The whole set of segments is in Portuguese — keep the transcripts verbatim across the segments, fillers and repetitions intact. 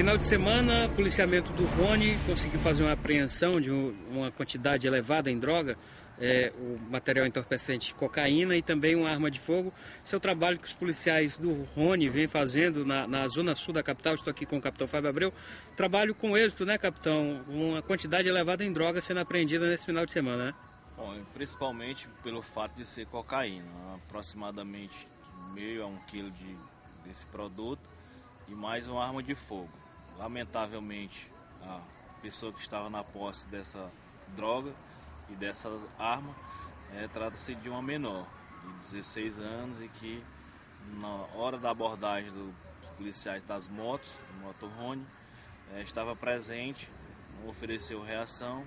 Final de semana, o policiamento do Rony conseguiu fazer uma apreensão de uma quantidade elevada em droga, é, o material entorpecente cocaína e também uma arma de fogo. Esse é o trabalho que os policiais do Rony vêm fazendo na, na zona sul da capital. Estou aqui com o capitão Fábio Abreu. Trabalho com êxito, né, capitão? Uma quantidade elevada em droga sendo apreendida nesse final de semana, né? Bom, principalmente pelo fato de ser cocaína, aproximadamente meio a um quilo de, desse produto e mais uma arma de fogo. Lamentavelmente, a pessoa que estava na posse dessa droga e dessa arma é, trata-se de uma menor de dezesseis anos e que na hora da abordagem dos policiais das motos, do motorhome, é, estava presente, não ofereceu reação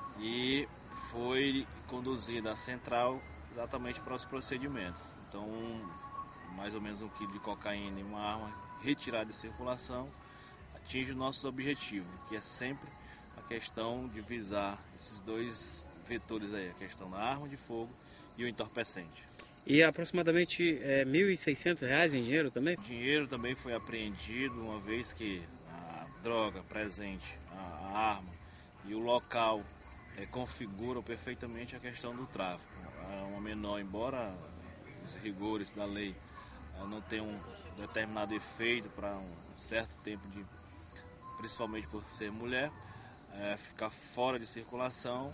e foi conduzida à central exatamente para os procedimentos. Então, mais ou menos um quilo de cocaína e uma arma retirada de circulação atinge os nossos objetivos, que é sempre a questão de visar esses dois vetores aí, a questão da arma de fogo e o entorpecente. E aproximadamente é, mil e seiscentos reais em dinheiro também? O dinheiro também foi apreendido, uma vez que a droga presente, a, a arma e o local é, configuram perfeitamente a questão do tráfico. Uma menor, embora os rigores da lei não tenham um determinado efeito para um certo tempo de, principalmente por ser mulher, é, ficar fora de circulação,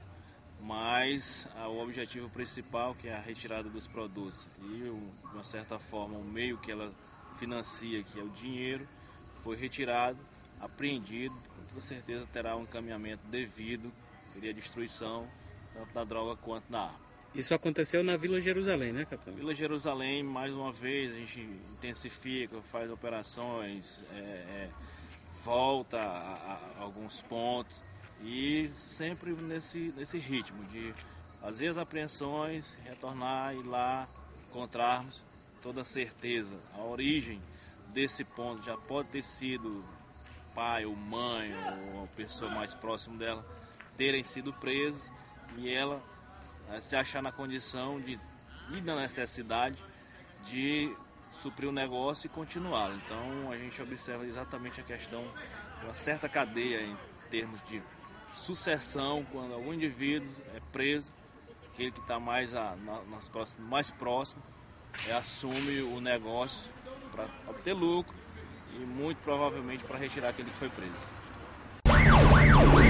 mas ah, o objetivo principal, que é a retirada dos produtos e, de uma certa forma, o meio que ela financia, que é o dinheiro, foi retirado, apreendido, com toda certeza terá um encaminhamento devido, seria a destruição tanto da droga quanto da arma. Isso aconteceu na Vila Jerusalém, né, capitão? Vila Jerusalém, mais uma vez, a gente intensifica, faz operações, é, é, volta a, a alguns pontos e sempre nesse, nesse ritmo de fazer as apreensões, retornar e lá encontrarmos toda certeza. A origem desse ponto já pode ter sido pai ou mãe ou uma pessoa mais próxima dela terem sido presos e ela é, se achar na condição de e na necessidade de suprir o negócio e continuá-lo. Então a gente observa exatamente a questão de uma certa cadeia em termos de sucessão, quando algum indivíduo é preso, aquele que está mais, a, na, nas próximas, mais próximo é, assume o negócio para obter lucro e muito provavelmente para retirar aquele que foi preso.